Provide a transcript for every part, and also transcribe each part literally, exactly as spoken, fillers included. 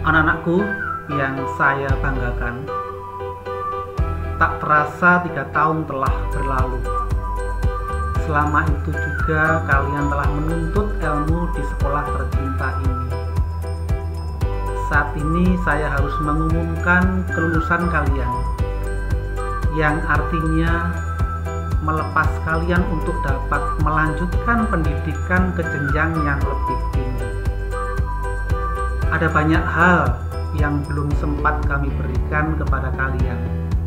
Anak-anakku yang saya banggakan, tak terasa tiga tahun telah berlalu. Selama itu juga kalian telah menuntut ilmu di sekolah tercinta ini. Saat ini saya harus mengumumkan kelulusan kalian, yang artinya melepas kalian untuk dapat melanjutkan pendidikan ke jenjang yang lebih tinggi. Ada banyak hal yang belum sempat kami berikan kepada kalian,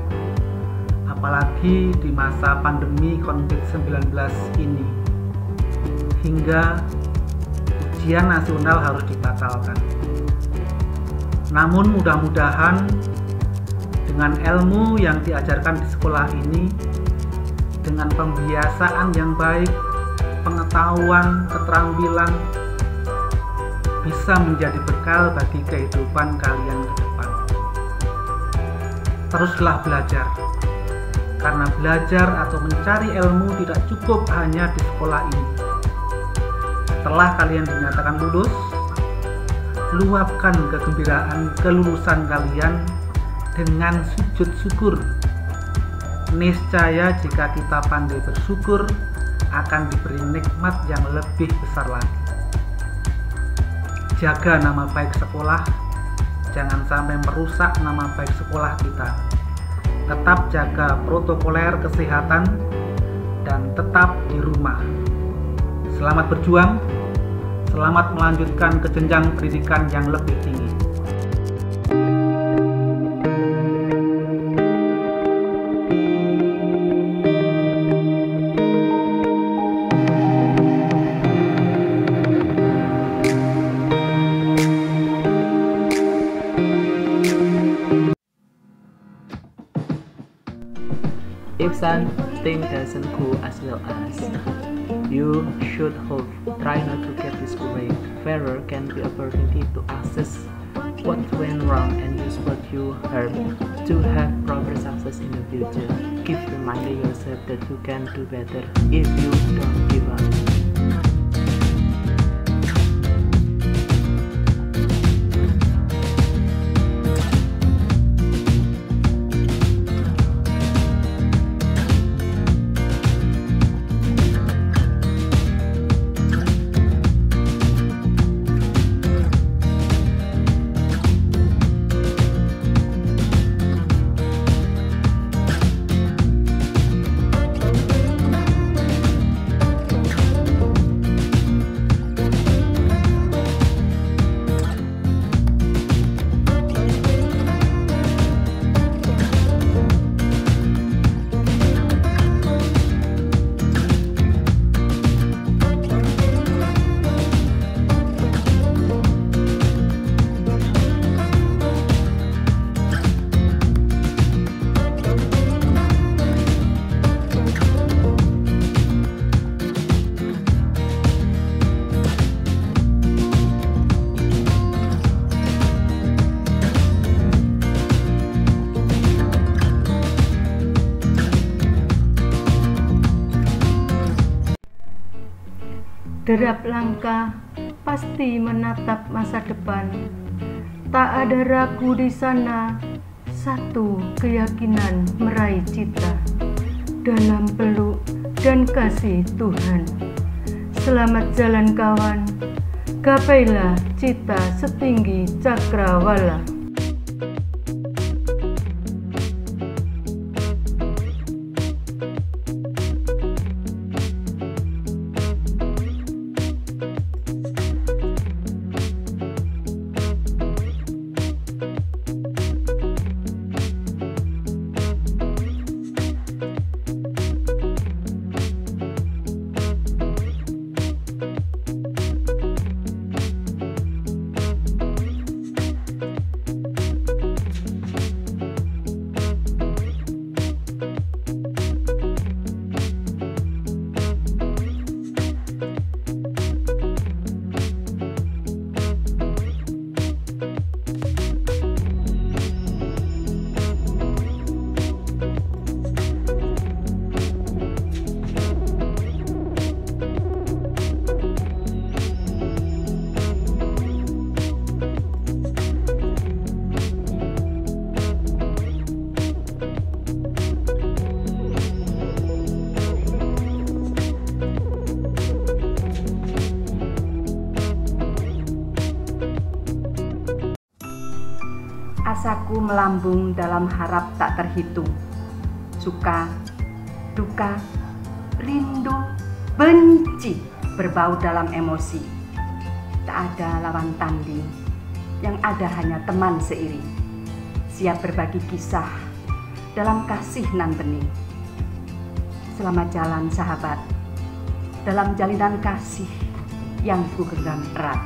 apalagi di masa pandemi covid sembilan belas ini, hingga ujian nasional harus dibatalkan. Namun mudah-mudahan dengan ilmu yang diajarkan di sekolah ini, dengan pembiasaan yang baik, pengetahuan, keterampilan, bisa menjadi bekal bagi kehidupan kalian ke depan. Teruslah belajar, karena belajar atau mencari ilmu tidak cukup hanya di sekolah ini. Setelah kalian dinyatakan lulus, luapkan kegembiraan kelulusan kalian dengan sujud syukur. Niscaya jika kita pandai bersyukur, akan diberi nikmat yang lebih besar lagi. Jaga nama baik sekolah, jangan sampai merusak nama baik sekolah kita. Tetap jaga protokoler kesehatan dan tetap di rumah. Selamat berjuang, selamat melanjutkan ke jenjang pendidikan yang lebih tinggi. If something doesn't go as well as you should hope, try not to get discouraged. Failure can be an opportunity to assess what went wrong and use what you heard to have proper success in the future. Keep reminding yourself that you can do better if you don't give up. Derap langkah pasti menatap masa depan. Tak ada ragu di sana, satu keyakinan meraih cita dalam peluk dan kasih Tuhan. Selamat jalan kawan, gapailah cita setinggi cakrawala. asaku melambung dalam harap tak terhitung. Suka, duka, rindu, benci berbau dalam emosi. Tak ada lawan tanding, yang ada hanya teman seiring, siap berbagi kisah dalam kasih nan bening. Selamat jalan sahabat, dalam jalinan kasih yang ku genggam erat.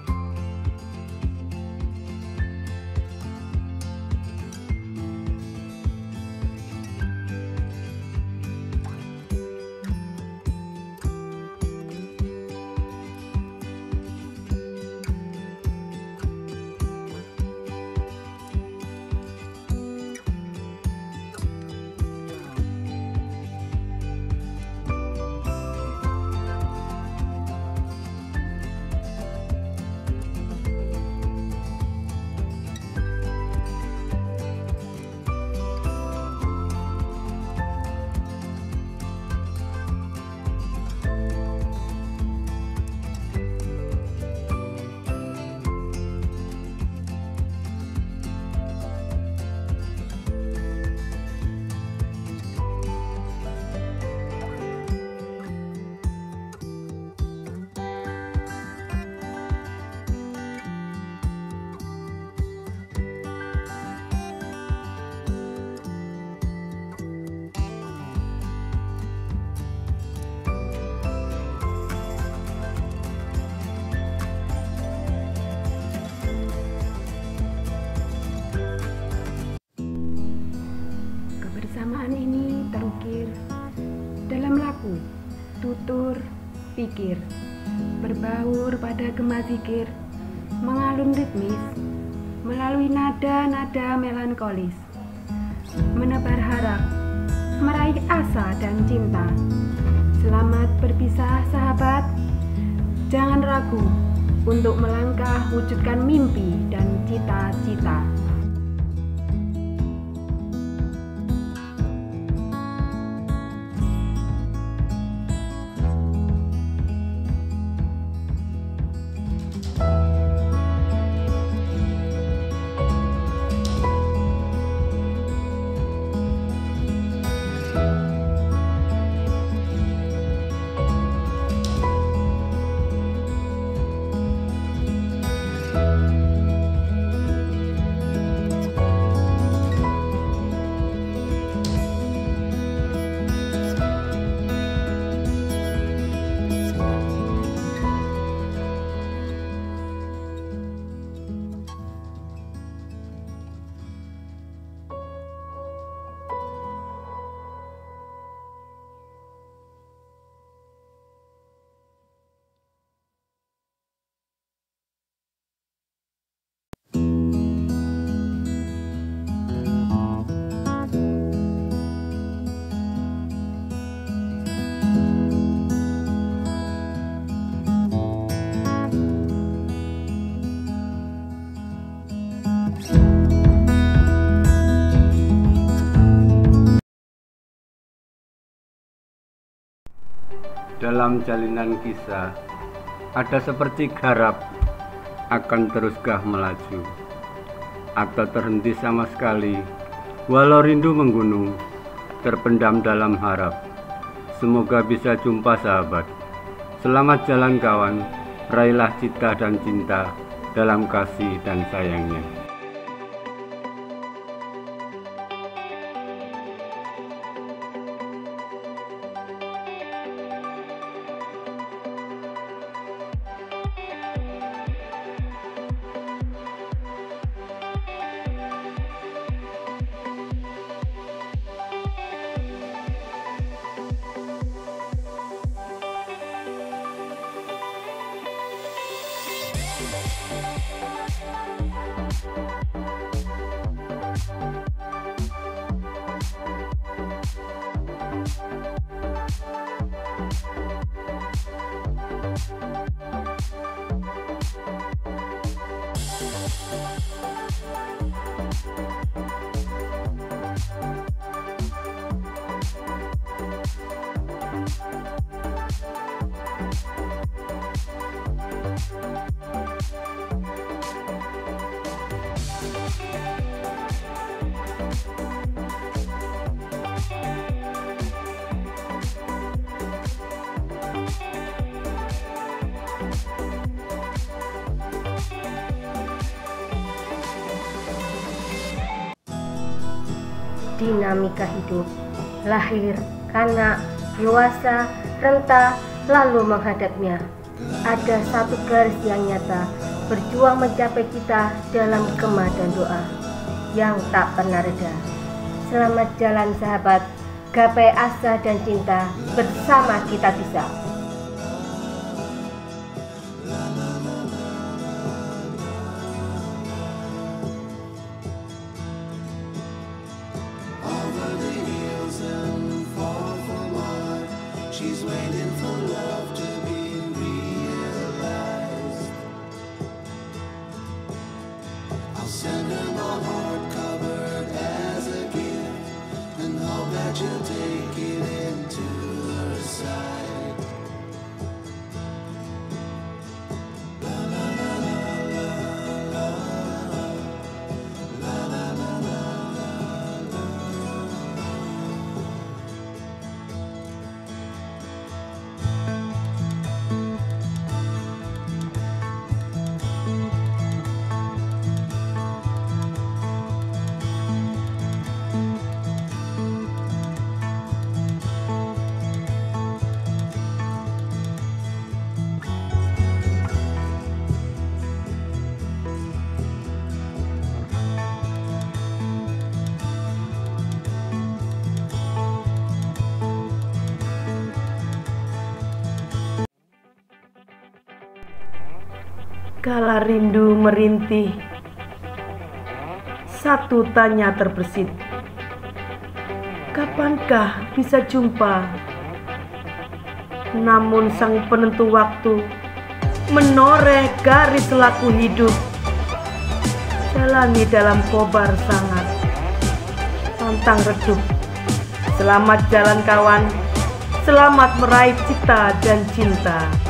Kebersamaan ini terukir dalam laku, tutur, pikir, berbaur pada gema zikir, mengalun ritmis, melalui nada-nada melankolis, menebar harap, meraih asa dan cinta. Selamat berpisah sahabat, jangan ragu untuk melangkah wujudkan mimpi dan cita-cita. Dalam jalinan kisah, ada seperti garap akan teruskah melaju, atau terhenti sama sekali, walau rindu menggunung, terpendam dalam harap. Semoga bisa jumpa sahabat. Selamat jalan kawan, raihlah cita dan cinta dalam kasih dan sayangnya. dinamika hidup, lahir, kanak, dewasa, renta, lalu menghadapnya. Ada satu garis yang nyata, berjuang mencapai kita dalam gema dan doa yang tak pernah reda. Selamat jalan sahabat, gapai asa dan cinta, bersama kita bisa. Kala rindu merintih, satu tanya terbersit, kapankah bisa jumpa? Namun sang penentu waktu menoreh garis laku hidup, jalani dalam kobar sangat, pantang redup. Selamat jalan kawan, selamat meraih cita dan cinta.